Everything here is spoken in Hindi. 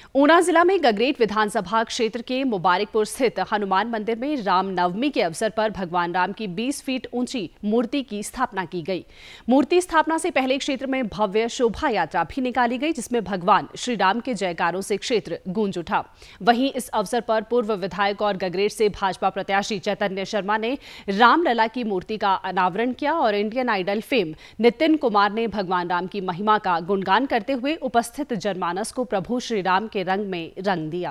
ऊना जिला में गगरेट विधानसभा क्षेत्र के मुबारकपुर स्थित हनुमान मंदिर में रामनवमी के अवसर पर भगवान राम की 20 फीट ऊंची मूर्ति की स्थापना की गई। मूर्ति स्थापना से पहले क्षेत्र में भव्य शोभा यात्रा भी निकाली गई, जिसमें भगवान श्री राम के जयकारों से क्षेत्र गूंज उठा। वहीं इस अवसर पर पूर्व विधायक और गगरेट से भाजपा प्रत्याशी चैतन्य शर्मा ने रामलला की मूर्ति का अनावरण किया और Indian Idol fame Nitin Kumar ने भगवान राम की महिमा का गुणगान करते हुए उपस्थित जनमानस को प्रभु श्री राम के रंग में रंग दिया।